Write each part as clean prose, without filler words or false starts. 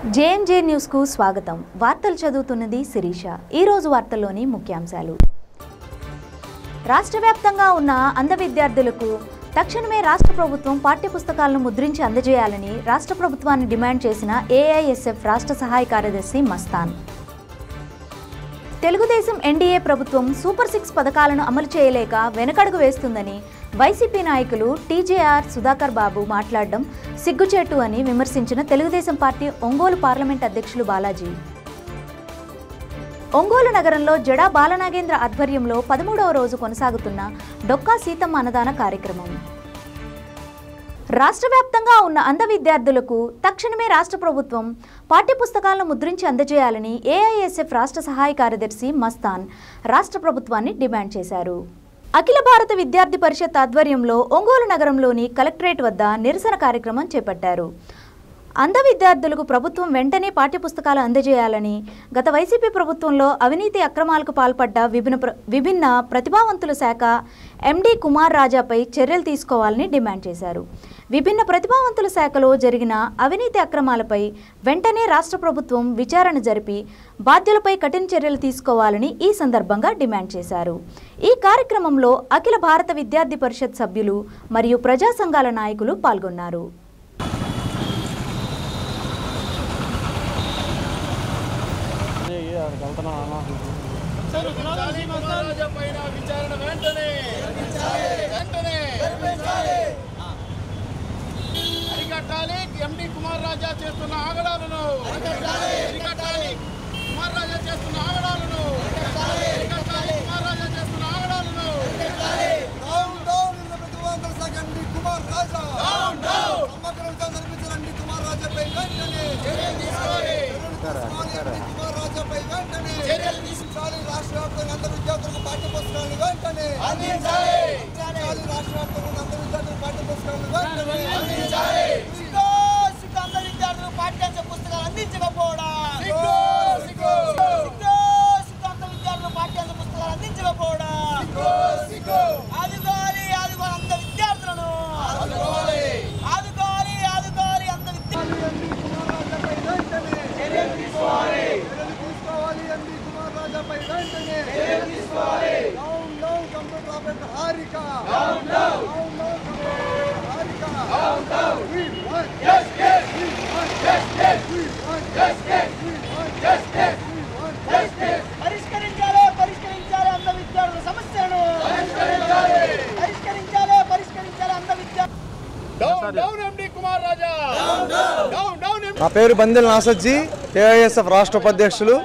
JMJ news కు స్వాగతం. వార్తలు చదువుతున్నది శిరీష. ఈ రోజు వార్తల్లోని ముఖ్యాంశాలు. రాష్ట్ర వ్యాప్తంగా ఉన్న అంధ విద్యార్థులకు తక్షణమే రాష్ట్ర ప్రభుత్వం పాఠ్యపుస్తకాలను ముద్రించి అందజేయాలని రాష్ట్ర ప్రభుత్వాన్ని డిమాండ్ చేసిన ఏఐఎస్ఎఫ్ రాష్ట్ర సహాయ కార్యదర్శి మస్తాన్. తెలుగుదేశం ఎన్డీఏ ప్రభుత్వం సూపర్ 6 పథకాలను అమలు చేయలేక వెనకడుగు వేస్తుందని వైసీపీ నాయకులు టీజేఆర్ సుధాకర్ బాబు మాట్లాడడం సిగ్గుచేటు అని విమర్శించిన తెలుగుదేశం పార్టీ ఒంగోలు పార్లమెంట్ అధ్యక్షులు బాలాజీ. ఒంగోలు నగరంలో జడా బాలనాగేంద్ర ఆధ్వర్యంలో 13వ రోజు కొనసాగుతున్న డొక్కా సీతమ్మ అన్నదాన కార్యక్రమం. రాష్ట్ర వ్యాప్తంగా ఉన్న అంధ విద్యార్థులకు తక్షణమే రాష్ట్ర ప్రభుత్వం పాఠ్యపుస్తకాలను ముద్రించి అందజేయాలని ఏఐఎస్ఎఫ్ రాష్ట్ర సహాయ కార్యదర్శి మస్తాన్ రాష్ట్ర ప్రభుత్వాన్ని డిమాండ్ చేశారు. అఖిల భారత విద్యార్థి పరిషత్ ఆధ్వర్యంలో ఒంగోలు నగరంలోని కలెక్టరేట్ వద్ద నిరసన కార్యక్రమం చేపట్టారు. అంధ విద్యార్థులకు ప్రభుత్వం వెంటనే పాఠ్యపుస్తకాలు అందజేయాలని, గత వైసీపీ ప్రభుత్వంలో అవినీతి అక్రమాలకు పాల్పడ్డ విభిన్న ప్రతిభావంతుల శాఖ ఎండి కుమార్ రాజాపై చర్యలు తీసుకోవాలని డిమాండ్ చేశారు. విభిన్న ప్రతిభావంతుల శాఖలో జరిగిన అవినీతి అక్రమాలపై వెంటనే రాష్ట్ర ప్రభుత్వం విచారణ జరిపి బాధ్యులపై కఠిన చర్యలు తీసుకోవాలని ఈ సందర్భంగా డిమాండ్ చేశారు. ఈ కార్యక్రమంలో అఖిల భారత విద్యార్థి పరిషత్ సభ్యులు మరియు ప్రజా సంఘాల నాయకులు పాల్గొన్నారు. అరికట్టాలి ఎండి కుమార్ రాజా చేస్తున్న ఆగడాలను, అరికట్టాలి కుమార్ రాజా చేస్తున్న ఆగడాలను, అరికట్టాలి కుమార్ రాజా చేస్తున్న ఆగడాలను. డౌన్ డౌన్ ప్రతివాదుల శాఖ MD Kumar Raja, down down సమగ్రంగా నిర్మించిన ఎండి కుమార్ రాజాపై వెంటనే చర్యలు తీసుకోవాలి. కుమార్ రాజాపై వెంటనే చర్యలు తీసుకోవాలి. రాష్ట్ర వ్యాప్తంగా అంధ విద్యార్థులకు పాఠ్యపుస్తకాలను వెంటనే అందించాలి. రాష్ట్ర వ్యాప్తంగా అంధ విద్యార్థులకు పాఠ్యపుస్తకాలను వెంటనే అందించాలి. అంధ విద్యార్థులకు పాఠ్యాంశ పుస్తకాలు అందించకపోవడం, అంధ విద్యార్థులకు పాఠ్యాంశ పుస్తకాలు అందించకపోవడం, ఆదుకోవాలి ఆదుకోవాలి అంధ విద్యార్థులను, ఆదుకోవాలి ఆదుకోవాలి ఆదుకోవాలి అంధ విద్యార్థులను. చర్యలు తీసుకోవాలి, ఎండి కుమార్ రాజాపై వెంటనే చర్యలు తీసుకోవాలి. Down down computer operator Harika, down down Harika, down down. We want justice, we want justice, we want justice, we want justice, we want justice. పరిష్కరించాలి పరిష్కరించాలి అంధ విద్యార్థుల సమస్యలను, పరిష్కరించాలి పరిష్కరించాలి పరిష్కరించాలి అంధ విద్యార్థులు. Down down MD Kumar Raja, down down down. నా పేరు బందెల నాసజ్జీ, ఏఐఎస్ఎఫ్ రాష్ట్ర ఉపాధ్యక్షులు.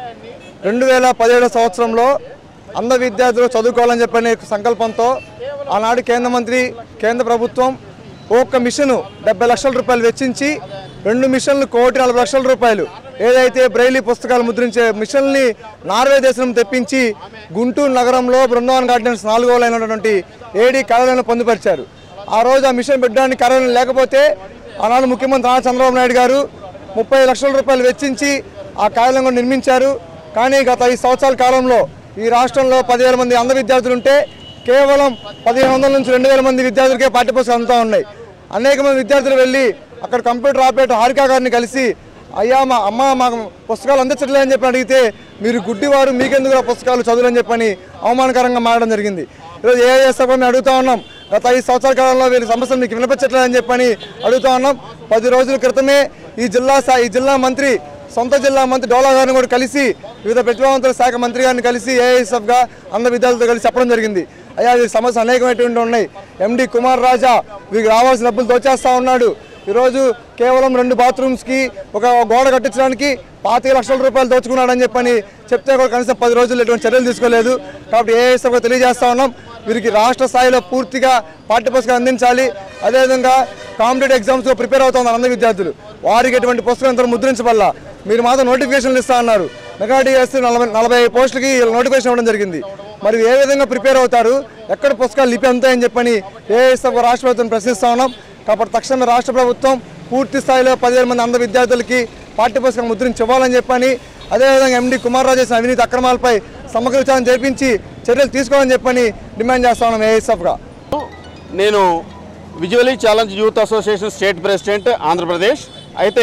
2017 సంవత్సరంలో అంధ విద్యార్థులు చదువుకోవాలని చెప్పనే సంకల్పంతో ఆనాడు కేంద్ర ప్రభుత్వం ఒక్క మిషను 70 లక్షల రూపాయలు వెచ్చించి 2 మిషన్లు 1,40,00,000 రూపాయలు ఏదైతే బ్రైలీ పుస్తకాలు ముద్రించే మిషన్ని నార్వే దేశం తెప్పించి గుంటూరు నగరంలో బృందావన్ గార్డెన్స్ 4వ లైన్ ఉన్నటువంటి ఏడీ కార్యాలయంలో పొందుపరిచారు. ఆ రోజు ఆ మిషన్ పెట్టడానికి కార్యాలయం లేకపోతే ఆనాడు ముఖ్యమంత్రి చంద్రబాబు నాయుడు గారు 30 లక్షల రూపాయలు వెచ్చించి ఆ కార్యాలయం నిర్మించారు. కానీ గత 5 సంవత్సరాల కాలంలో ఈ రాష్ట్రంలో 10,000 మంది అంధ విద్యార్థులు ఉంటే కేవలం 1,500 నుంచి 2,000 మంది విద్యార్థులకే పాఠ్యపుస్తకాలు అందుతూ ఉన్నాయి. అనేక మంది విద్యార్థులు వెళ్ళి అక్కడ కంప్యూటర్ ఆపరేటర్ హారికా గారిని కలిసి, అయ్యా మాకు పుస్తకాలు అందించట్లేదని చెప్పి అడిగితే, మీరు గుడ్డివారు మీకెందుకు పుస్తకాలు చదువులని చెప్పని అవమానకరంగా మారడం జరిగింది. ఈరోజు ఏఐఎస్ఎఫ్ మేము అడుగుతూ ఉన్నాం, గత 5 సంవత్సరాల కాలంలో వీరి సమస్యలు మీకు వినిపించట్లేదని చెప్పని అడుగుతూ ఉన్నాం. 10 రోజుల క్రితమే ఈ జిల్లా మంత్రి, సొంత జిల్లా మంత్రి డోలా గారిని కూడా కలిసి, వివిధ ప్రతిభావంతుల శాఖ మంత్రి గారిని కలిసి ఏఐఎస్ఎఫ్గా అంధ విద్యార్థులతో కలిసి చెప్పడం జరిగింది. అయ్యా వీరి సమస్యలు అనేకమైనటువంటి ఉన్నాయి. ఎండి కుమార్ రాజా వీరికి రావాల్సిన డబ్బులు దోచేస్తూ ఉన్నాడు. ఈరోజు కేవలం 2 బాత్రూమ్స్కి ఒక గోడ కట్టించడానికి 25 లక్షల రూపాయలు దోచుకున్నాడని చెప్పని చెప్తే కూడా కనీసం 10 రోజులు ఎటువంటి చర్యలు తీసుకోలేదు. కాబట్టి ఏఐఎస్ఎఫ్గా తెలియజేస్తూ ఉన్నాం, వీరికి రాష్ట్ర స్థాయిలో పూర్తిగా పాఠ్యపుస్తకాలు అందించాలి. అదేవిధంగా కాంపిటేటివ్ ఎగ్జామ్స్లో ప్రిపేర్ అవుతున్నారు అంధ విద్యార్థులు, వారికి ఎటువంటి పుస్తకం ఇంత ముద్రించబల్ల. మీరు మాత్రం నోటిఫికేషన్లు ఇస్తా అన్నారు. మెగా డిఎస్సీ 40 పోస్టులకి నోటిఫికేషన్ ఇవ్వడం జరిగింది. మరి ఏ విధంగా ప్రిపేర్ అవుతారు, ఎక్కడ పుస్తకాలు లిపి అందుతాయని చెప్పని ఏఐఎస్ఎఫ్ రాష్ట్ర ప్రభుత్వం ప్రశ్నిస్తూ ఉన్నాం. కాబట్టి తక్షణమే రాష్ట్ర ప్రభుత్వం పూర్తి స్థాయిలో 10,000 మంది అంధ విద్యార్థులకి పాఠ్యపుస్తకం ముద్రించి ఇవ్వాలని చెప్పని, అదేవిధంగా ఎండి కుమార్ రాజు చేసిన అవినీతి అక్రమాలపై సమగ్ర విచారణ జరిపించి చర్యలు తీసుకోవాలని చెప్పని డిమాండ్ చేస్తా ఉన్నాం ఏఐఎస్ఎఫ్గా. నేను visually challenge youth association state president Andhra Pradesh. అయితే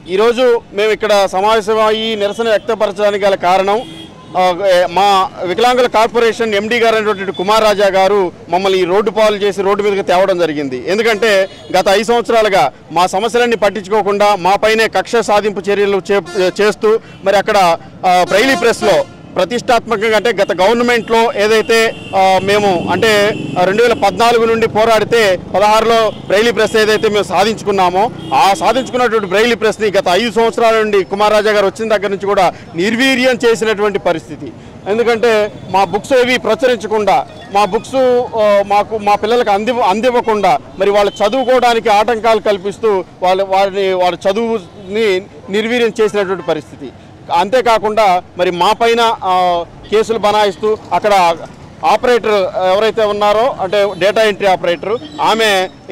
ఈరోజు మేము ఇక్కడ సమావేశమయ్యి నిరసన వ్యక్తపరచడానికి గల కారణం మా వికలాంగుల కార్పొరేషన్ ఎండీ గారు అయినటువంటి కుమార్ రాజా గారు మమ్మల్ని రోడ్డు పాలు చేసి రోడ్డు మీదకి తేవడం జరిగింది. ఎందుకంటే గత 5 సంవత్సరాలుగా మా సమస్యలన్నీ పట్టించుకోకుండా మా పైనే కక్ష సాధింపు చర్యలు చేస్తూ మరి అక్కడ బ్రైలీ ప్రెస్లో ప్రతిష్టాత్మకంగా అంటే గత గవర్నమెంట్లో ఏదైతే మేము అంటే 2014 నుండి పోరాడితే 16లో బ్రైలీ ప్రెస్ ఏదైతే మేము సాధించుకున్నామో ఆ సాధించుకున్నటువంటి బ్రైలీ ప్రెస్ని గత 5 సంవత్సరాల నుండి కుమార్ రాజా గారు వచ్చిన దగ్గర నుంచి కూడా నిర్వీర్యం చేసినటువంటి పరిస్థితి. ఎందుకంటే మా బుక్స్ ఏవి ప్రచురించకుండా మా బుక్స్ మా పిల్లలకు అందివ్వకుండా మరి వాళ్ళు చదువుకోవడానికి ఆటంకాలు కల్పిస్తూ వాళ్ళ చదువుని నిర్వీర్యం చేసినటువంటి పరిస్థితి. అంతేకాకుండా మరి మా పైన కేసులు బనాయిస్తూ అక్కడ ఆపరేటర్ ఎవరైతే ఉన్నారో అంటే డేటా ఎంట్రీ ఆపరేటర్ ఆమె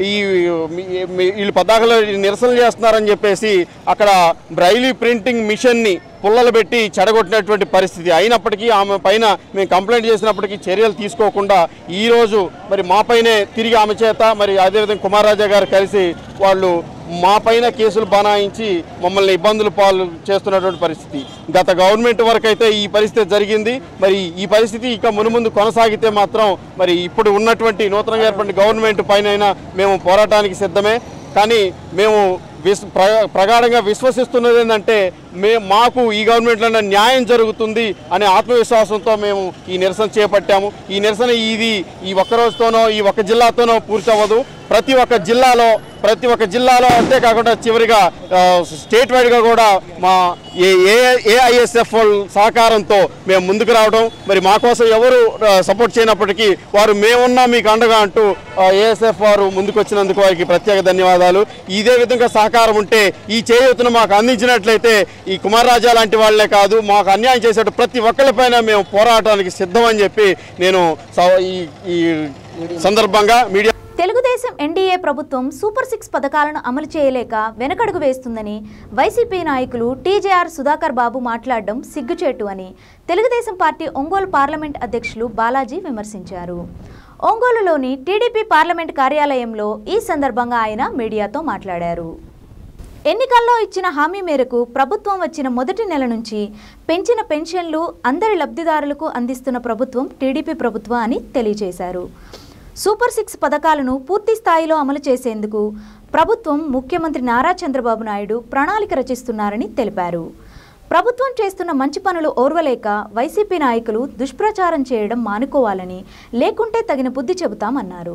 వీళ్ళు పద్దాకలో నిరసన చేస్తున్నారని చెప్పేసి అక్కడ బ్రైలీ ప్రింటింగ్ మిషన్ని పుల్లలు పెట్టి చెడగొట్టినటువంటి పరిస్థితి. అయినప్పటికీ ఆమె పైన మేము కంప్లైంట్ చేసినప్పటికీ చర్యలు తీసుకోకుండా ఈరోజు మరి మా పైనే తిరిగి ఆమె చేత మరి అదేవిధంగా కుమార్ రాజా గారు కలిసి వాళ్ళు మా పైన కేసులు బనాయించి మమ్మల్ని ఇబ్బందులు పాలు చేస్తున్నటువంటి పరిస్థితి. గత గవర్నమెంట్ వరకు అయితే ఈ పరిస్థితి జరిగింది. మరి ఈ పరిస్థితి ఇక మునుముందు కొనసాగితే మాత్రం మరి ఇప్పుడు ఉన్నటువంటి నూతనంగా ఏర్పడిన గవర్నమెంట్ పైన మేము పోరాటానికి సిద్ధమే. కానీ మేము ప్రగాఢంగా విశ్వసిస్తున్నది ఏంటంటే మాకు ఈ గవర్నమెంట్లో న్యాయం జరుగుతుంది అనే ఆత్మవిశ్వాసంతో మేము ఈ నిరసన చేపట్టాము. ఈ నిరసన ఈ ఒక్క రోజుతోనో ఈ ఒక్క జిల్లాతోనో పూర్తి అవ్వదు. ప్రతి ఒక్క జిల్లాలో అంతేకాకుండా చివరిగా స్టేట్ వైడ్గా కూడా మా ఏఐఎస్ఎఫ్ సహకారంతో మేము ముందుకు రావడం మరి మా కోసం ఎవరు సపోర్ట్ చేయనప్పటికీ వారు మేమున్నా మీకు అండగా అంటూ ఏఎస్ఎఫ్ వారు ముందుకు వచ్చినందుకు వారికి ప్రత్యేక ధన్యవాదాలు. ఇదే విధంగా సహకారం ఉంటే ఈ చేయూతను మాకు అందించినట్లయితే ఈ కుమార్ రాజా లాంటి వాళ్లే కాదు మాకు అన్యాయం చేసేట ప్రతి ఒక్కరిపైన మేము పోరాటానికి సిద్ధమని చెప్పి నేను ఈ సందర్భంగా మీడియా తెలుగుదేశం ఎన్డీఏ ప్రభుత్వం సూపర్ 6 పథకాలను అమలు చేయలేక వెనకడుగు వేస్తుందని వైసీపీ నాయకులు టీజేఆర్ సుధాకర్ బాబు మాట్లాడడం సిగ్గుచేటు అని తెలుగుదేశం పార్టీ ఒంగోలు పార్లమెంట్ అధ్యక్షులు బాలాజీ విమర్శించారు. ఒంగోలులోని టీడీపీ పార్లమెంట్ కార్యాలయంలో ఈ సందర్భంగా ఆయన మీడియాతో మాట్లాడారు. ఎన్నికల్లో ఇచ్చిన హామీ మేరకు ప్రభుత్వం వచ్చిన మొదటి నెల నుంచి పెంచిన పెన్షన్లు అందరి లబ్ధిదారులకు అందిస్తున్న ప్రభుత్వం టీడీపీ ప్రభుత్వం అని తెలియజేశారు. సూపర్ 6 పథకాలను పూర్తి స్థాయిలో అమలు చేసేందుకు ప్రభుత్వం ముఖ్యమంత్రి నారా చంద్రబాబు నాయుడు ప్రణాళిక రచిస్తున్నారని తెలిపారు. ప్రభుత్వం చేస్తున్న మంచి పనులు ఓర్వలేక వైసీపీ నాయకులు దుష్ప్రచారం చేయడం మానుకోవాలని లేకుంటే తగిన బుద్ధి చెబుతామన్నారు.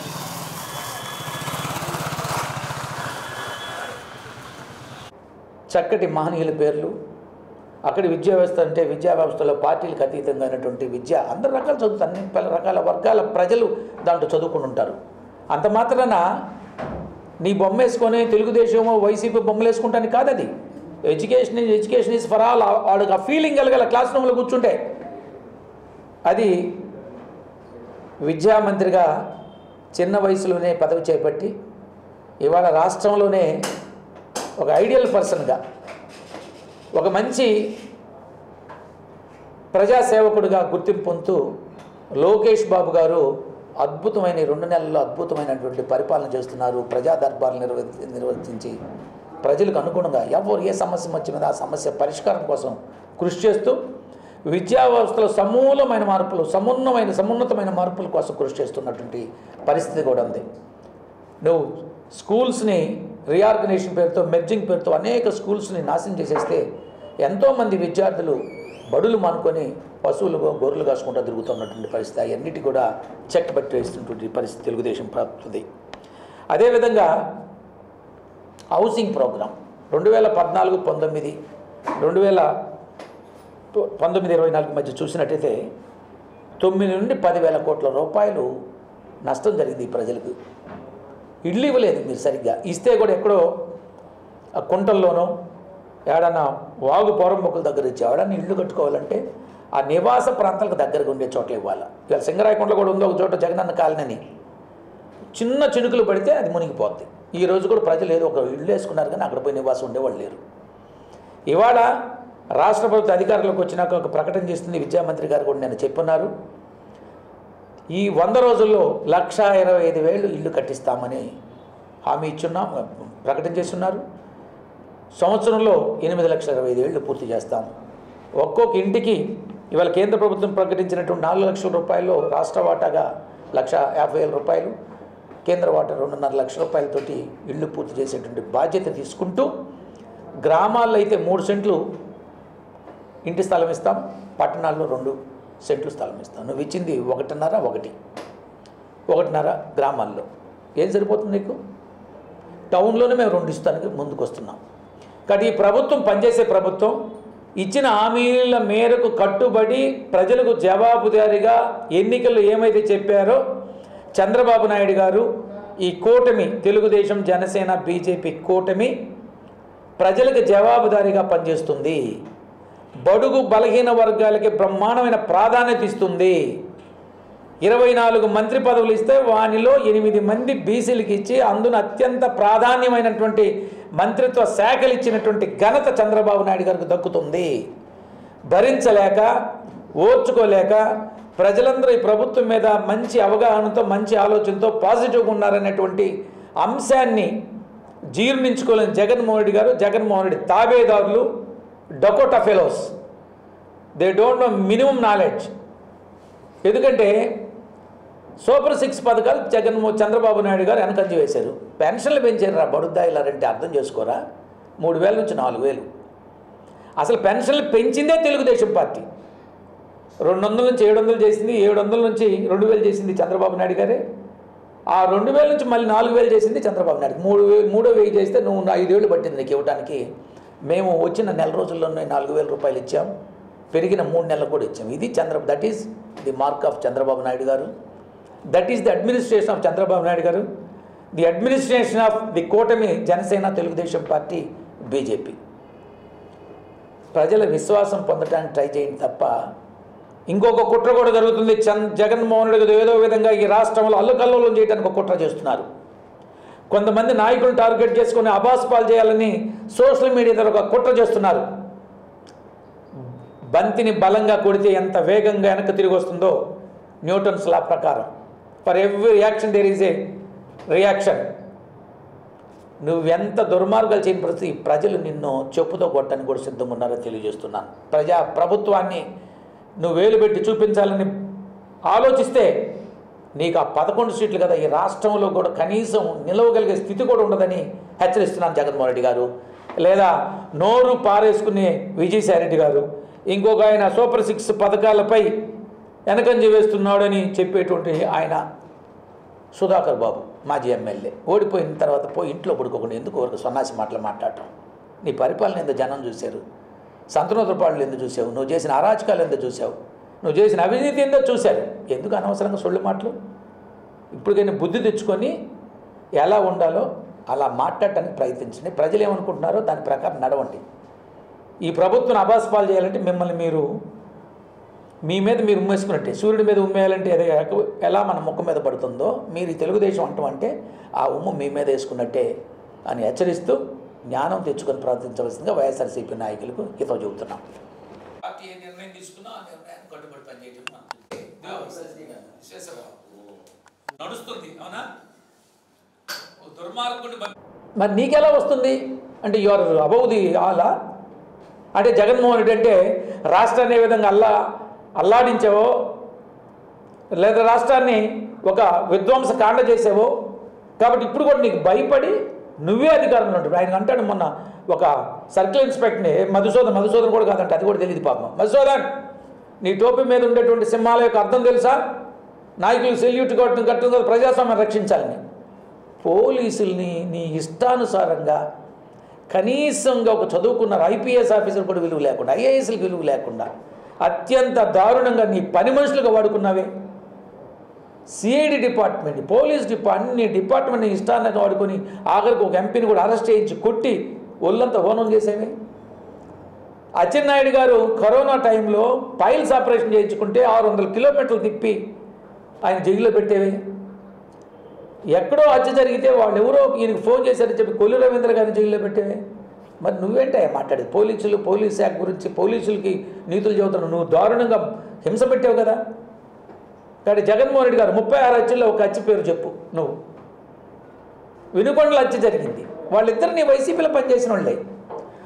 చక్కటి మహనీయుల పేర్లు అక్కడి విద్యా వ్యవస్థ అంటే విద్యా వ్యవస్థలో పార్టీలకు అతీతంగా అయినటువంటి విద్య అందరు రకాలు చదువుతారు, అన్ని రకాల వర్గాల ప్రజలు దాంట్లో చదువుకుని ఉంటారు. అంత మాత్రాన నీ బొమ్మ వేసుకొని తెలుగుదేశమో వైసీపీ బొమ్మలు వేసుకుంటానికి కాదు. అది ఎడ్యుకేషన్ ఈజ్ ఫర్ ఆల్. వాడికి ఆ ఫీలింగ్ కలగాల క్లాస్ రూమ్లో కూర్చుంటే. అది విద్యామంత్రిగా చిన్న వయసులోనే పదవి చేపట్టి ఇవాళ రాష్ట్రంలోనే ఒక ఐడియల్ పర్సన్గా ఒక మంచి ప్రజాసేవకుడిగా గుర్తింపు పొందుతూ లోకేష్ బాబు గారు అద్భుతమైన 2 నెలల్లో అద్భుతమైనటువంటి పరిపాలన చేస్తున్నారు. ప్రజా దర్బార్లు నిర్వర్తించి ప్రజలకు అనుగుణంగా ఎవరు ఏ సమస్య వచ్చినదో ఆ సమస్య పరిష్కారం కోసం కృషి చేస్తూ విద్యా వ్యవస్థలో సమూలమైన మార్పులు సమున్నతమైన మార్పుల కోసం కృషి చేస్తున్నటువంటి పరిస్థితి కూడా ఉంది. నువ్వు స్కూల్స్ని రీఆర్గనైజేషన్ పేరుతో మెర్జింగ్ పేరుతో అనేక స్కూల్స్ని నాశనం చేసేస్తే ఎంతోమంది విద్యార్థులు బడులు మానుకొని పశువులు గొర్రెలు కాసుకుంటూ తిరుగుతున్నటువంటి పరిస్థితి. అవన్నిటి కూడా చెక్ పెట్టేస్తున్నటువంటి పరిస్థితి తెలుగుదేశం ప్రభుత్వం. అదేవిధంగా హౌసింగ్ ప్రోగ్రాం 2014-19 2019-24 మధ్య చూసినట్టయితే 9 నుండి 10,000 కోట్ల రూపాయలు నష్టం జరిగింది ఈ ప్రజలకు. ఇళ్ళు ఇవ్వలేదు మీరు సరిగ్గా. ఇస్తే కూడా ఎక్కడో కుంటల్లోనో ఏడన్నా వాగు పోరంబొక్కుల దగ్గర ఇచ్చి ఎవడన్నా ఇళ్ళు కట్టుకోవాలంటే ఆ నివాస ప్రాంతాలకు దగ్గరగా ఉండే చోట్ల ఇవ్వాలి. ఇవాళ సింగరాయకొండలో కూడా ఉంది ఒక చోట జగనన్న కాలనీ, చిన్న చినుకులు పడితే అది మునిగిపోద్ది. ఈ రోజు కూడా ప్రజలు ఏదో ఒక ఇళ్ళు వేసుకున్నారు కానీ అక్కడ పోయి నివాసం ఉండేవాళ్ళు లేరు. ఇవాళ రాష్ట్ర ప్రభుత్వ అధికారులకు వచ్చినాక ఒక ప్రకటన చేస్తుంది విద్యామంత్రి గారు కూడా నేను చెప్పున్నారు. ఈ 100 రోజుల్లో 1,25,000 ఇళ్ళు కట్టిస్తామని హామీ ఇచ్చున్నాం, ప్రకటన చేస్తున్నారు. సంవత్సరంలో 8,20,000 పూర్తి చేస్తాం. ఒక్కొక్క ఇంటికి ఇవాళ కేంద్ర ప్రభుత్వం ప్రకటించినటువంటి 4 లక్షల రూపాయలు రాష్ట్ర వాటాగా 1,50,000 రూపాయలు, కేంద్ర వాటా 2.5 లక్షల రూపాయలతోటి ఇళ్ళు పూర్తి చేసేటువంటి బాధ్యత తీసుకుంటూ, గ్రామాల్లో అయితే 3 సెంట్లు ఇంటి స్థలం ఇస్తాం, పట్టణాల్లో 2 సెంట్లు స్థలం ఇస్తాం. నువ్వు ఇచ్చింది 1.5 గ్రామాల్లో ఏం సరిపోతుంది నీకు? టౌన్లోనే మేము 2 ఇస్తానికి ముందుకు వస్తున్నాం. కాబట్టి ఈ ప్రభుత్వం పనిచేసే ప్రభుత్వం ఇచ్చిన హామీల మేరకు కట్టుబడి ప్రజలకు జవాబుదారీగా ఎన్నికల్లో ఏమైతే చెప్పారో చంద్రబాబు నాయుడు గారు, ఈ కూటమి తెలుగుదేశం జనసేన బీజేపీ కూటమి ప్రజలకు జవాబుదారీగా పనిచేస్తుంది. బడుగు బలహీన వర్గాలకి బ్రహ్మాండమైన ప్రాధాన్యత ఇస్తుంది. 24 మంత్రి పదవులు ఇస్తే వానిలో 8 మంది బీసీలకు ఇచ్చి అందున అత్యంత ప్రాధాన్యమైనటువంటి మంత్రిత్వ శాఖలు ఇచ్చినటువంటి ఘనత చంద్రబాబు నాయుడు గారికి దక్కుతుంది. భరించలేక ఓర్చుకోలేక ప్రజలందరూ ఈ ప్రభుత్వం మీద మంచి అవగాహనతో మంచి ఆలోచనతో పాజిటివ్గా ఉన్నారనేటువంటి అంశాన్ని జీర్ణించుకోలేని జగన్మోహన్ రెడ్డి తాబేదారులు Dakota fellows, they don't know minimum knowledge. ఎందుకంటే సూపర్ 6 పథకాలు చంద్రబాబు నాయుడు గారు వెనకంజ వేశారు. పెన్షన్లు పెంచారు. బడుద్దాయిలారంటే అర్థం చేసుకోరా? 3,000 నుంచి 4,000. అసలు పెన్షన్లు పెంచిందే తెలుగుదేశం పార్టీ. 200 నుంచి 700 చేసింది, 700 నుంచి 2,000 చేసింది చంద్రబాబు నాయుడు గారే. ఆ 2,000 నుంచి మళ్ళీ 4,000 చేసింది చంద్రబాబు నాయుడు. 3,000 చేస్తే నువ్వు 5 ఏళ్ళు పట్టింది నీకు ఇవ్వడానికి. మేము వచ్చిన నెల రోజుల్లోనే 4,000 రూపాయలు ఇచ్చాం, పెరిగిన 3 నెలలు కూడా ఇచ్చాం. ఇది that is the mark of Chandrababu Naidu గారు. That is the administration of Chandrababu Naidu గారు, ది అడ్మినిస్ట్రేషన్ ఆఫ్ ది కూటమి జనసేన తెలుగుదేశం పార్టీ బీజేపీ. ప్రజల విశ్వాసం పొందడానికి ట్రై చేయండి తప్ప ఇంకొక కుట్ర కూడా జరుగుతుంది. జగన్మోహన్ రెడ్డి ఏదో విధంగా ఈ రాష్ట్రంలో అల్లుకల్లోలం చేయడానికి ఒక కుట్ర చేస్తున్నారు. కొంతమంది నాయకులను టార్గెట్ చేసుకుని అబాస్పాలు చేయాలని సోషల్ మీడియా ద్వారా ఒక కుట్ర చేస్తున్నారు. బంతిని బలంగా కొడితే ఎంత వేగంగా వెనక్కి తిరిగి వస్తుందో న్యూటన్స్ లా ప్రకారం for every action there is a reaction. నువ్వెంత దుర్మార్గాలు చేయని పరిస్థితి ప్రజలు నిన్ను చెప్పుతో కొట్టని కూడా సిద్ధంగా ఉన్నారో తెలియజేస్తున్నాను. ప్రభుత్వాన్ని నువ్వు వేలు పెట్టి చూపించాలని ఆలోచిస్తే నీకు ఆ 11 సీట్లు కదా ఈ రాష్ట్రంలో కూడా కనీసం నిలవగలిగే స్థితి కూడా ఉండదని హెచ్చరిస్తున్నాను జగన్మోహన్ రెడ్డి గారు. లేదా నోరు పారేసుకునే విజయసాయిరెడ్డి గారు, ఇంకొక ఆయన సూపర్ 6 పథకాలపై వెనకంజ వేస్తున్నాడని చెప్పేటువంటి ఆయన సుధాకర్ బాబు మాజీ ఎమ్మెల్యే, ఓడిపోయిన తర్వాత పోయి ఇంట్లో పడుకోకుండా ఎందుకు వరకు సన్నాసి మాటలు మాట్లాడటం? నీ పరిపాలన ఎందుకు జనం చూశారు? సంతనోత్రపాడులు ఎందుకు చూసావు? నువ్వు చేసిన అరాచకాలు ఎందుకు చూసావు? నువ్వు చేసిన అవినీతి ఎందుకు చూశారు? ఎందుకు అనవసరంగా సొల్లు మాటలు? ఇప్పటికైనా బుద్ధి తెచ్చుకొని ఎలా ఉండాలో అలా మాట్లాడటానికి ప్రయత్నించండి. ప్రజలు ఏమనుకుంటున్నారో దాని ప్రకారం నడవండి. ఈ ప్రభుత్వం అబాస్పాలు చేయాలంటే మిమ్మల్ని మీ మీద మీరు ఉమ్మేసుకున్నట్టే. సూర్యుడి మీద ఉమ్మేయాలంటే అదే ఎలా మన ముఖం మీద పడుతుందో మీరు ఈ తెలుగుదేశం అంటామంటే ఆ ఉమ్ము మీ మీద వేసుకున్నట్టే అని హెచ్చరిస్తూ జ్ఞానం తెచ్చుకొని ప్రవర్తించవలసిందిగా వైఎస్ఆర్సీపీ నాయకులకు హితవు చెబుతున్నాం. పార్టీ ఏ నిర్ణయం తీసుకున్నా ఆ నిర్ణయాన్ని కట్టుబడి పనిచేయడం నడుస్తుంది. అవునా? దుర్మార్గుడి మరి నీకెలా వస్తుంది అంటే యు ఆర్ అబౌవ్ ది ఆలా? అంటే జగన్మోహన్ రెడ్డి అంటే రాష్ట్రాన్ని ఏ విధంగా అల్లాడించావో లేదా రాష్ట్రాన్ని ఒక విధ్వంస కాండ చేసావో కాబట్టి ఇప్పుడు కూడా నీకు భయపడి నువ్వే అధికారంలో ఉంటావు. ఆయన అంటాడు మొన్న ఒక సర్కిల్ ఇన్స్పెక్టర్ని మధుసూదన్ కూడా కాదంటే అది కూడా తెలియదు పాపం. మధుసూదన్, నీ టోపీ మీద ఉండేటువంటి సింహాల యొక్క అర్థం తెలుసా? నాయకులు సెల్యూట్ కట్టడం కదా ప్రజాస్వామ్యం రక్షించాలని. పోలీసుల్ని నీ ఇష్టానుసారంగా కనీసంగా ఒక చదువుకున్నారు ఐపీఎస్ ఆఫీసర్ కూడా విలువ లేకుండా, ఐఏఎస్లకు విలువ లేకుండా అత్యంత దారుణంగా నీ పని మనుషులుగా వాడుకున్నావే. సిఐడి డిపార్ట్మెంట్, పోలీస్ అన్ని డిపార్ట్మెంట్ని ఇష్టాన్ని వాడుకొని ఆఖరికి ఒక ఎంపీని కూడా అరెస్ట్ చేయించి కొట్టి ఒళ్ళంతా హోనం చేసేవే. అచ్చెన్నాయుడు గారు కరోనా టైంలో పైల్స్ ఆపరేషన్ చేయించుకుంటే 600 కిలోమీటర్లు తిప్పి ఆయన జైల్లో పెట్టేవే. ఎక్కడో హత్య జరిగితే వాళ్ళు ఎవరో ఈయనకు ఫోన్ చేశారని చెప్పి కొల్లు రవీంద్ర గారిని జైల్లో పెట్టేవే. మరి నువ్వేంటే మాట్లాడేది? పోలీస్ శాఖ గురించి పోలీసులకి నీతులు చెబుతున్నావు. నువ్వు దారుణంగా హింస పెట్టావు కదా. కాబట్టి జగన్మోహన్ రెడ్డి గారు 36 హత్యల్లో ఒక హత్య పేరు చెప్పు. నువ్వు వినుకొండల హత్య జరిగింది, వాళ్ళిద్దరు నీ వైసీపీలో పనిచేసిన వాళ్ళే.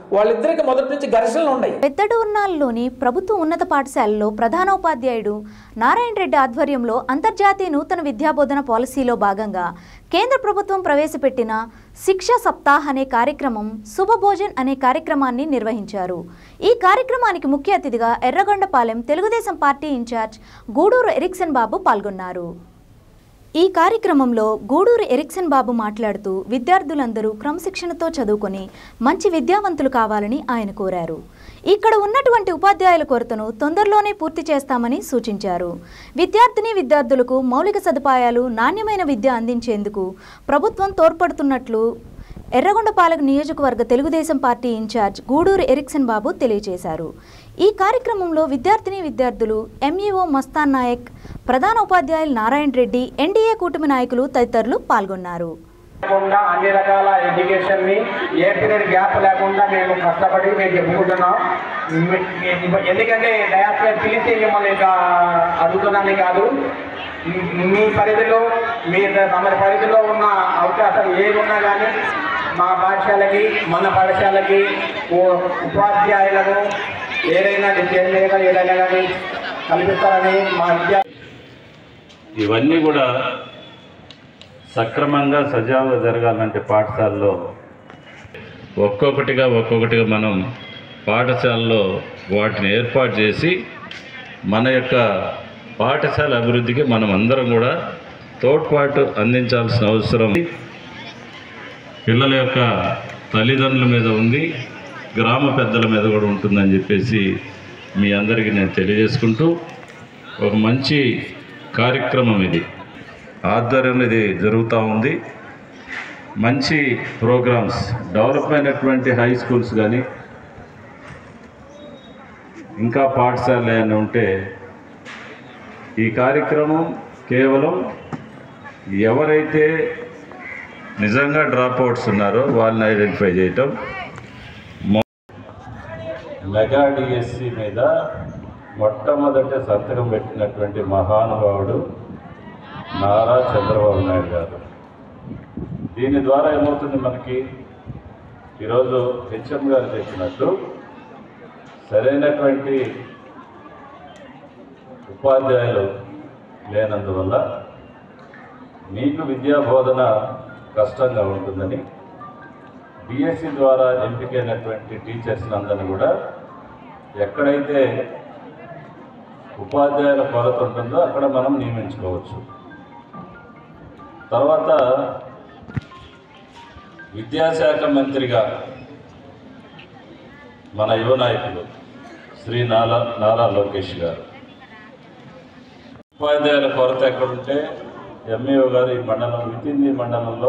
వాళ్ళిద్దరికి మొదటి నుంచి ఘర్షణలు ఉన్నాయి. పెద్దడూర్నాల్లోని ప్రభుత్వ ఉన్నత పాఠశాలలో ప్రధానోపాధ్యాయుడు నారాయణ రెడ్డి ఆధ్వర్యంలో అంతర్జాతీయ నూతన విద్యాబోధన పాలసీలో భాగంగా కేంద్ర ప్రభుత్వం ప్రవేశపెట్టిన శిక్షా సప్తాహ్ అనే కార్యక్రమం శుభభోజన్ అనే కార్యక్రమాన్ని నిర్వహించారు. ఈ కార్యక్రమానికి ముఖ్య అతిథిగా Yerragondapalem Telugu Desam party incharge Guduru Erikson Babu పాల్గొన్నారు. ఈ కార్యక్రమంలో గూడూరు ఎరిక్సన్ బాబు మాట్లాడుతూ విద్యార్థులందరూ క్రమశిక్షణతో చదువుకొని మంచి విద్యావంతులు కావాలని ఆయన కోరారు. ఇక్కడ ఉన్నటువంటి ఉపాధ్యాయుల కొరతను తొందరలోనే పూర్తి చేస్తామని సూచించారు. విద్యార్థులకు మౌలిక సదుపాయాలు, నాణ్యమైన విద్య అందించేందుకు ప్రభుత్వం తోడ్పడుతున్నట్లు ఎర్రగొండపాలెం నియోజకవర్గ Telugu Desam party incharge Guduru Erikson Babu తెలియజేశారు. ఈ కార్యక్రమంలో విద్యార్థులు ఎంఈఓ మస్తాన్ నాయక్, ప్రధాన ఉపాధ్యాయులు నారాయణ రెడ్డి, ఎన్డీఏ కూటమి నాయకులు తదితరులు పాల్గొన్నారు. అన్ని రకాల ఎడ్యుకేషన్ ని ఏ పీరియడ్ గ్యాప్ లేకుండా మేము కష్టపడి మేము చెప్పుకుంటున్నాం. ఎందుకంటే డయాస్పేట్ పిలిచి మిమ్మల్ని అడుగుతున్నాను కాదు, మీ పరిధిలో మన పరిధిలో ఉన్న అవకాశాలు ఏమున్నా కానీ మా పాఠశాలకి మన పాఠశాలకి ఉపాధ్యాయులను ఏదైనా ఏదైనా కానీ కల్పిస్తారని మా ఇవన్నీ కూడా సక్రమంగా సజావుగా జరగాలంటే పాఠశాలలో ఒక్కొక్కటిగా మనం పాఠశాలలో వాటిని ఏర్పాటు చేసి మన యొక్క పాఠశాల అభివృద్ధికి మనం అందరం కూడా తోడ్పాటు అందించాల్సిన అవసరం పిల్లల యొక్క తల్లిదండ్రుల మీద ఉంది, గ్రామ పెద్దల మీద కూడా ఉంటుందని చెప్పేసి మీ అందరికీ నేను తెలియజేసుకుంటూ, ఒక మంచి కార్యక్రమం ఇది ఆధ్వర్యంలో ఇది జరుగుతూ ఉంది. మంచి ప్రోగ్రామ్స్, డెవలప్ అయినటువంటి హై స్కూల్స్ కానీ ఇంకా పాఠశాలలు ఏమైనా ఉంటే ఈ కార్యక్రమం కేవలం ఎవరైతే నిజంగా డ్రాప్అవుట్స్ ఉన్నారో వాళ్ళని ఐడెంటిఫై చేయటం. మెగా డిఎస్సి మీద మొట్టమొదటి సంతకం పెట్టినటువంటి మహానుభావుడు నారా చంద్రబాబు నాయుడు గారు. దీని ద్వారా ఏమవుతుంది, మనకి ఈరోజు హెచ్ఎం గారు చెప్పినట్టు సరైనటువంటి ఉపాధ్యాయులు లేనందువల్ల మీకు విద్యా బోధన కష్టంగా ఉంటుందని డిఎస్సి ద్వారా ఎంపికైనటువంటి టీచర్స్ అందరినీ కూడా ఎక్కడైతే ఉపాధ్యాయుల కొరత ఉంటుందో అక్కడ మనం నియమించుకోవచ్చు. తర్వాత విద్యాశాఖ మంత్రిగా మన యువ నాయకులు శ్రీ నారా లోకేష్ గారు ఉపాధ్యాయుల కొరత ఎక్కడుంటే ఎంఈఓ గారు ఈ మండలంలో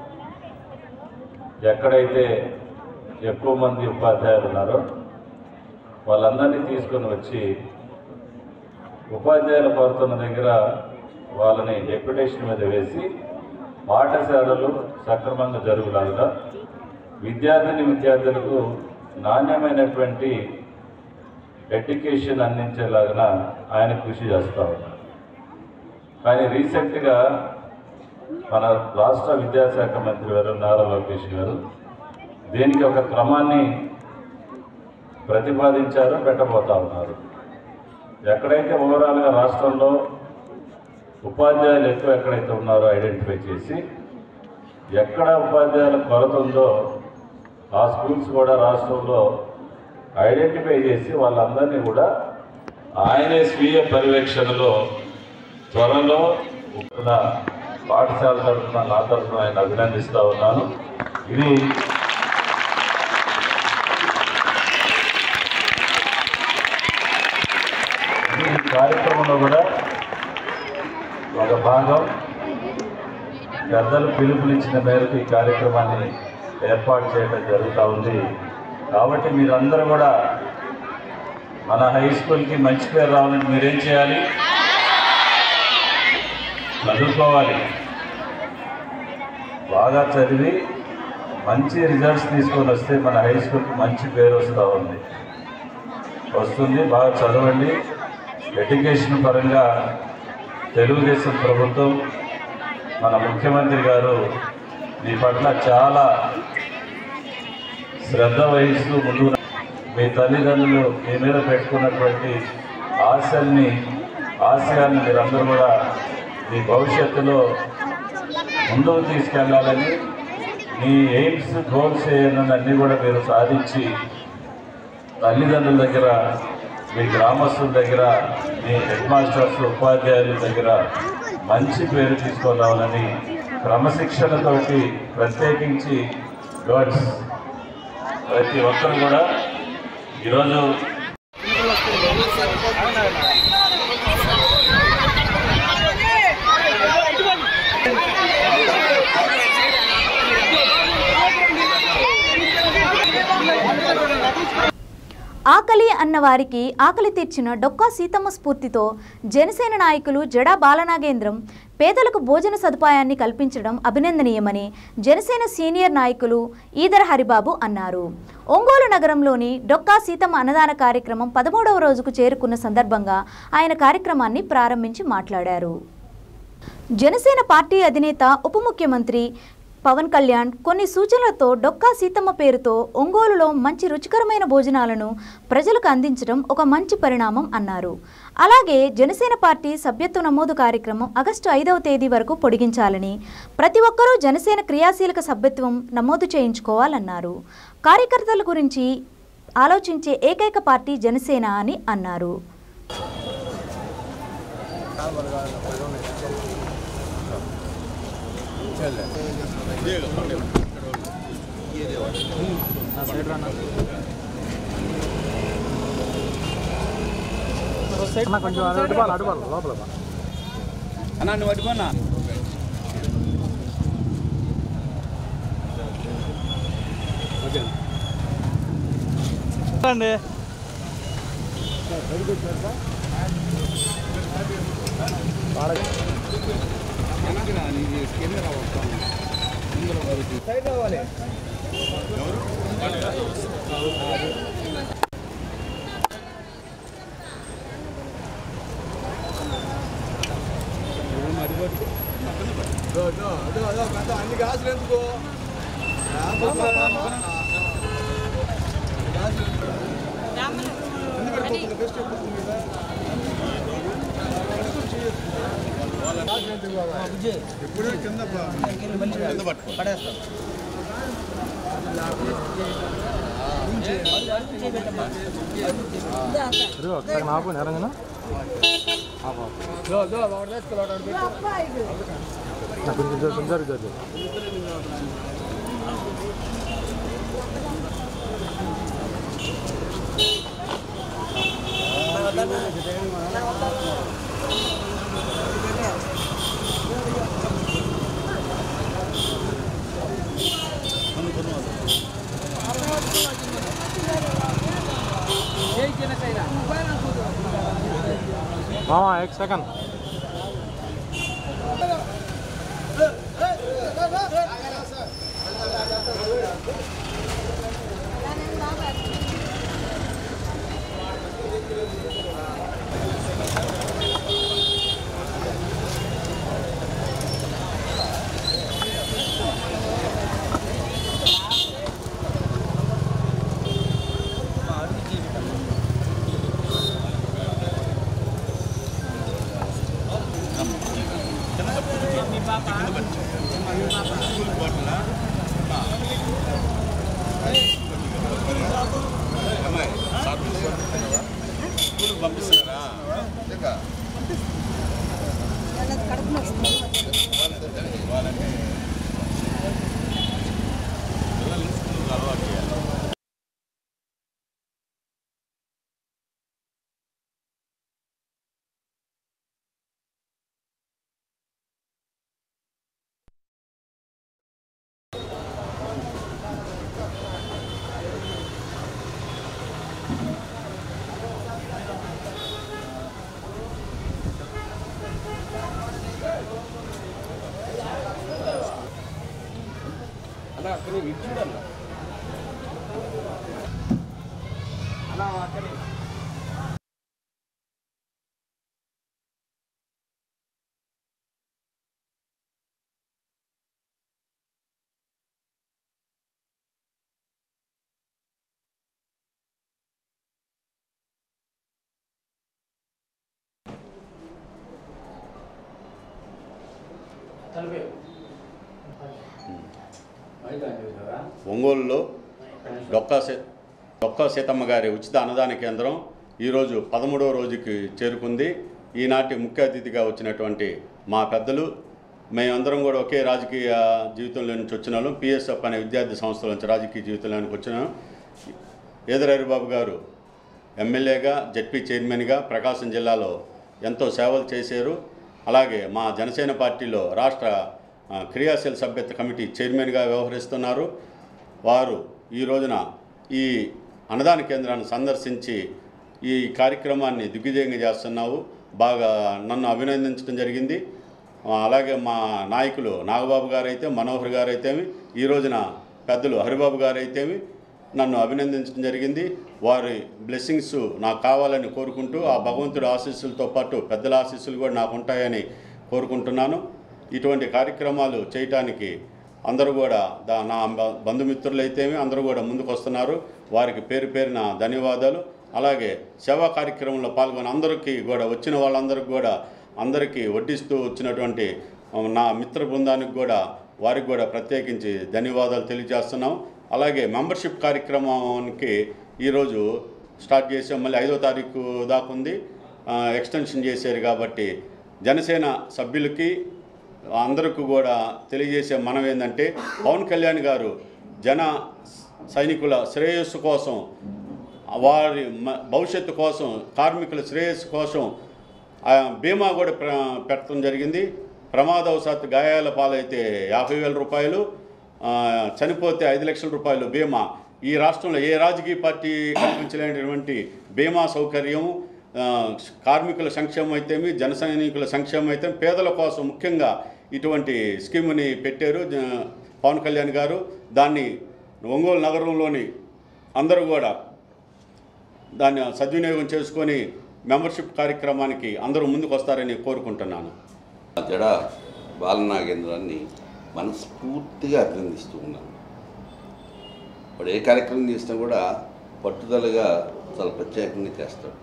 ఎక్కడైతే ఎక్కువ మంది ఉపాధ్యాయులు ఉన్నారో వాళ్ళందరినీ తీసుకొని వచ్చి ఉపాధ్యాయుల కొరత ఉన్న దగ్గర వాళ్ళని డెప్యుటేషన్ మీద వేసి పాఠశాలలు సక్రమంగా జరుగులాగా విద్యార్థులకు నాణ్యమైనటువంటి ఎడ్యుకేషన్ అందించేలాగా ఆయన కృషి చేస్తూ ఉన్నారు. కానీ రీసెంట్గా మన రాష్ట్ర విద్యాశాఖ మంత్రి గారు నారా లోకేష్ గారు దీనికి ఒక క్రమాన్ని ప్రతిపాదించారో పెట్టబోతా ఉన్నారు. ఎక్కడైతే ఓవరాల్గా రాష్ట్రంలో ఉపాధ్యాయులు ఎక్కడైతే ఉన్నారో ఐడెంటిఫై చేసి ఎక్కడ ఉపాధ్యాయుల కొరత ఉందో ఆ స్కూల్స్ కూడా రాష్ట్రంలో ఐడెంటిఫై చేసి వాళ్ళందరినీ కూడా ఆయనే స్వీయ పర్యవేక్షణలో త్వరలో పాఠశాల తరఫున నా తరఫున ఆయన అభినందిస్తూ ఉన్నాను. ఇది కార్యక్రమంలో కూడా ఒక భాగం పెద్దలు పిలుపునిచ్చిన మేరకు ఈ కార్యక్రమాన్ని ఏర్పాటు చేయడం జరుగుతూ ఉంది. కాబట్టి మీరందరూ కూడా మన హై స్కూల్కి మంచి పేరు రావాలంటే మీరేం చేయాలి? చదువుకోవాలి. బాగా చదివి మంచి రిజల్ట్స్ తీసుకొని వస్తే మన హై స్కూల్కి మంచి పేరు వస్తుంది. బాగా చదవండి. ఎడ్యుకేషన్ పరంగా తెలుగుదేశం ప్రభుత్వం మన ముఖ్యమంత్రి గారు మీ పట్ల చాలా శ్రద్ధ వహిస్తూ ముందు మీ తల్లిదండ్రులు మీ మీద పెట్టుకున్నటువంటి ఆశయాన్ని మీరందరూ కూడా మీ భవిష్యత్తులో ముందుకు తీసుకెళ్లాలని మీ ఎయిమ్స్ గోల్స్ అన్నీ కూడా మీరు సాధించి తల్లిదండ్రుల దగ్గర మీ గ్రామస్తుల దగ్గర మీ హెడ్ మాస్టర్స్ ఉపాధ్యాయుల దగ్గర మంచి పేరు తీసుకురావాలని క్రమశిక్షణతోటి ప్రత్యేకించి గర్ల్స్ ప్రతి ఒక్కరు కూడా ఈరోజు ఆకలి అన్నవారికి ఆకలి తీర్చిన డొక్కా సీతమ్మ స్ఫూర్తితో జనసేన నాయకులు జడా బాలనాగేంద్రం పేదలకు భోజన సదుపాయాన్ని కల్పించడం అభినందనీయమని జనసేన సీనియర్ నాయకులు ఈదర హరిబాబు అన్నారు. ఒంగోలు నగరంలోని డొక్కా సీతమ్మ అన్నదాన కార్యక్రమం 13వ రోజుకు చేరుకున్న సందర్భంగా ఆయన కార్యక్రమాన్ని ప్రారంభించి మాట్లాడారు. జనసేన పార్టీ అధినేత ఉప ముఖ్యమంత్రి పవన్ కళ్యాణ్ కొన్ని సూచనలతో డొక్కా సీతమ్మ పేరుతో ఒంగోలులో మంచి రుచికరమైన భోజనాలను ప్రజలకు అందించడం ఒక మంచి పరిణామం అన్నారు. అలాగే జనసేన పార్టీ సభ్యత్వ నమోదు కార్యక్రమం ఆగస్టు 5వ తేదీ వరకు పొడిగించాలని, ప్రతి ఒక్కరూ జనసేన క్రియాశీలక సభ్యత్వం నమోదు చేయించుకోవాలన్నారు. కార్యకర్తల గురించి ఆలోచించే ఏకైక పార్టీ జనసేన అని అన్నారు. కొంచెం అడుపాలి లోపల అన్నా నువ్వు అడుగున్నా అండి సైడ్ రావాలి. అన్ని గాజులు ఎందుకు ఎప్పుడు కింద పడేస్తాం. నాకు నేరంగా కొంచెం జరుగుతుంది. मामा एक सेकंड ఒంగోలులో డొక్కా సీతమ్మ గారి ఉచిత అన్నదాన కేంద్రం ఈరోజు 13వ రోజుకి చేరుకుంది. ఈనాటి ముఖ్య అతిథిగా వచ్చినటువంటి మా పెద్దలు, మేమందరం కూడా ఒకే రాజకీయ జీవితంలో నుంచి వచ్చిన వాళ్ళం. పిఎస్ఎఫ్ అనే విద్యార్థి సంస్థల నుంచి రాజకీయ జీవితంలోనికి వచ్చినాం. ఏదర్ హరిబాబు గారు ఎమ్మెల్యేగా, జెడ్పీ చైర్మన్గా ప్రకాశం జిల్లాలో ఎంతో సేవలు చేశారు. అలాగే మా జనసేన పార్టీలో రాష్ట్ర క్రియాశీల సభ్యత్వ కమిటీ చైర్మన్గా వ్యవహరిస్తున్నారు. వారు ఈ రోజున ఈ అన్నదాన కేంద్రాన్ని సందర్శించి ఈ కార్యక్రమాన్ని దిగ్విజయంగా చేస్తున్నావు, బాగా నన్ను అభినందించడం జరిగింది. అలాగే మా నాయకులు నాగబాబు గారైతే, మనోహర్ గారైతేమి, ఈ రోజున పెద్దలు హరిబాబు గారైతేమి నన్ను అభినందించడం జరిగింది. వారి బ్లెస్సింగ్స్ నాకు కావాలని కోరుకుంటూ, ఆ భగవంతుడి ఆశీస్సులతో పాటు పెద్దల ఆశీస్సులు కూడా నాకు ఉంటాయని కోరుకుంటున్నాను. ఇటువంటి కార్యక్రమాలు చేయటానికి అందరూ కూడా నా బంధుమిత్రులైతేమి అందరూ కూడా ముందుకు వస్తున్నారు. వారికి పేరు పేరున ధన్యవాదాలు. అలాగే సేవా కార్యక్రమంలో పాల్గొని అందరికీ కూడా వచ్చిన వాళ్ళందరికీ కూడా అందరికీ వడ్డిస్తూ వచ్చినటువంటి నా మిత్ర బృందానికి కూడా వారికి కూడా ప్రత్యేకించి ధన్యవాదాలు తెలియజేస్తున్నాం. అలాగే మెంబర్షిప్ కార్యక్రమానికి ఈరోజు స్టార్ట్ చేసాం. మళ్ళీ 5వ తారీఖు దాకా ఉంది, ఎక్స్టెన్షన్ చేశారు. కాబట్టి జనసేన సభ్యులకి అందరికీ కూడా తెలియజేసే మనం ఏంటంటే, పవన్ కళ్యాణ్ గారు జన సైనికుల శ్రేయస్సు కోసం, వారి భవిష్యత్తు కోసం, కార్మికుల శ్రేయస్సు కోసం బీమా కూడా పెట్టడం జరిగింది. ప్రమాదవశాత్తు గాయాల పాలైతే 50,000 రూపాయలు, చనిపోతే 5 లక్షల రూపాయలు బీమా. ఈ రాష్ట్రంలో ఏ రాజకీయ పార్టీ కల్పించలేనటువంటి బీమా సౌకర్యం కార్మికుల సంక్షేమం అయితేమి, జన సైనికుల సంక్షేమం అయితే, పేదల కోసం ముఖ్యంగా ఇటువంటి స్కీమ్ని పెట్టారు పవన్ కళ్యాణ్ గారు. దాన్ని ఒంగోలు నగరంలోని అందరూ కూడా దాన్ని సద్వినియోగం చేసుకొని మెంబర్షిప్ కార్యక్రమానికి అందరూ ముందుకు వస్తారని కోరుకుంటున్నాను. జడ బాలనాగేంద్రాన్ని మనస్ఫూర్తిగా అభినందిస్తూ ఉన్నాను. వాడు ఏ కార్యక్రమం చేసినా కూడా పట్టుదలగా చాలా ప్రత్యేకంగా చేస్తాడు.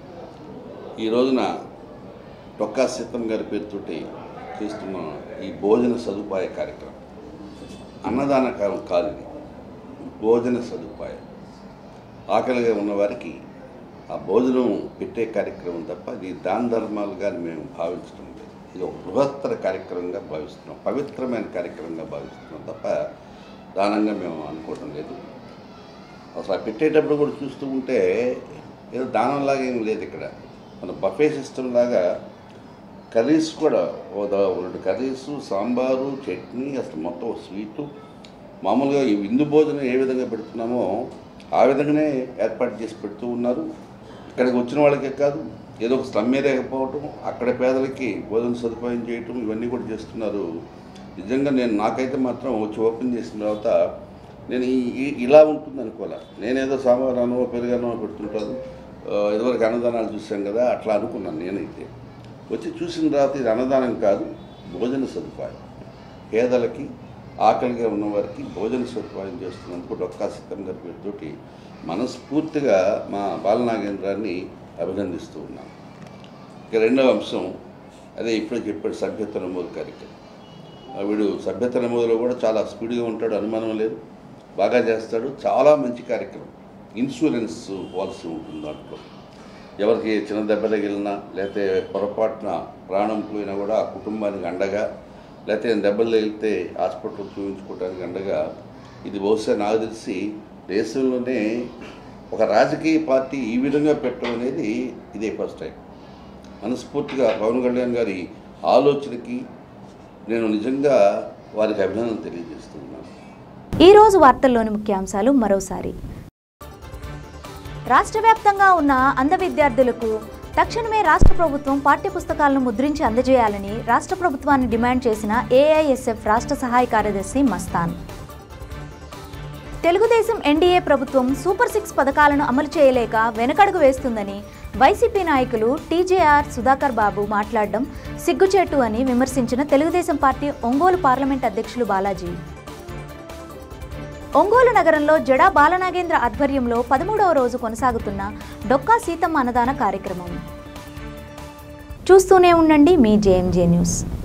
ఈ రోజున డొక్కా సీతమ్మ గారి పేరుతోటి చేస్తున్న ఈ భోజన సదుపాయ కార్యక్రమం అన్నదాన కాదు, ఇది భోజన సదుపాయం. ఆకలిగా ఉన్నవారికి ఆ భోజనం పెట్టే కార్యక్రమం తప్ప ఇది దాన ధర్మాలుగా మేము భావించడం లేదు. ఇది ఒక బృహత్తర కార్యక్రమంగా భావిస్తున్నాం, పవిత్రమైన కార్యక్రమంగా భావిస్తున్నాం తప్ప దానంగా మేము అనుకోవడం లేదు. అసలు పెట్టేటప్పుడు కూడా చూస్తూ ఉంటే ఏదో దానంలాగా ఏం లేదు. ఇక్కడ మన బఫే సిస్టమ్ లాగా కర్రీస్ కూడా 2 కర్రీసు, సాంబారు, చట్నీ, అసలు మొత్తం స్వీటు, మామూలుగా ఈ విందు భోజనం ఏ విధంగా పెడుతున్నామో ఆ విధంగానే ఏర్పాటు చేసి పెడుతూ ఉన్నారు. ఇక్కడికి వచ్చిన వాళ్ళకే కాదు, ఏదో ఒక స్లమ్ ఏరియా పోవటం, అక్కడ పేదలకి భోజన సదుపాయం చేయటం, ఇవన్నీ కూడా చేస్తున్నారు. నిజంగా నాకైతే మాత్రం వచ్చి ఓపెన్ చేసిన తర్వాత నేను ఇలా ఉంటుంది అనుకోలే. నేనేదో సాంబారానో పెరుగానో పెడుతుంటాను, ఇదివరకు అన్నదానాలు చూసాం కదా, అట్లా అనుకున్నాను. నేనైతే వచ్చి చూసిన తర్వాత ఇది అన్నదానం కాదు, భోజన సదుపాయం. పేదలకి, ఆకలిగా ఉన్నవారికి భోజన సదుపాయం చేస్తున్నందుకు డొక్కా సీతమ్మ గారి పేరుతోటి మనస్ఫూర్తిగా మా బాలనాగేంద్రాన్ని అభినందిస్తూ ఉన్నాను. ఇక రెండవ అంశం అదే ఇప్పుడే చెప్పాడు, సభ్యత్వ నమోదు కార్యక్రమం. వీడు సభ్యత్వ నమోదులో కూడా చాలా స్పీడ్గా ఉంటాడు, అనుమానం లేదు, బాగా చేస్తాడు. చాలా మంచి కార్యక్రమం. ఇన్సూరెన్స్ పాలసీ ఉంటుంది దాంట్లో. ఎవరికి చిన్న దెబ్బ తగిలినా, లేకపోతే పొరపాటున ప్రాణం పోయినా కూడా ఆ కుటుంబానికి అండగా, లేకపోతే దెబ్బలు తగిలితే హాస్పిటల్ చూపించుకోవడానికి అండగా. ఇది బహుశా నాకు తెలిసి దేశంలోనే ఒక రాజకీయ పార్టీ ఈ విధంగా పెట్టడం అనేది ఇదే ఫస్ట్ టైం. మనస్ఫూర్తిగా పవన్ కళ్యాణ్ గారి ఆలోచనకి నేను నిజంగా వారికి అభినందన తెలియజేస్తున్నాను. ఈరోజు వార్తల్లోని ముఖ్యాంశాలు మరోసారి. రాష్ట్ర వ్యాప్తంగా ఉన్న అంధ విద్యార్థులకు తక్షణమే రాష్ట్ర ప్రభుత్వం పాఠ్యపుస్తకాలను ముద్రించి అందజేయాలని రాష్ట్ర ప్రభుత్వాన్ని డిమాండ్ చేసిన ఏఐఎస్ఎఫ్ రాష్ట్ర సహాయ కార్యదర్శి మస్తాన్. తెలుగుదేశం ఎన్డీఏ ప్రభుత్వం సూపర్ 6 పథకాలను అమలు చేయలేక వెనకడుగు వేస్తుందని వైసీపీ నాయకులు టీజేఆర్ సుధాకర్ బాబు మాట్లాడడం సిగ్గుచేటు అని విమర్శించిన తెలుగుదేశం పార్టీ ఒంగోలు పార్లమెంట్ అధ్యక్షులు బాలాజీ. ఒంగోలు నగరంలో జడా బాలనాగేంద్ర ఆధ్వర్యంలో 13వ రోజు కొనసాగుతున్న డొక్కా సీతమ్మ అన్నదాన కార్యక్రమం. చూస్తూనే ఉండండి మీ జేఎంజే న్యూస్.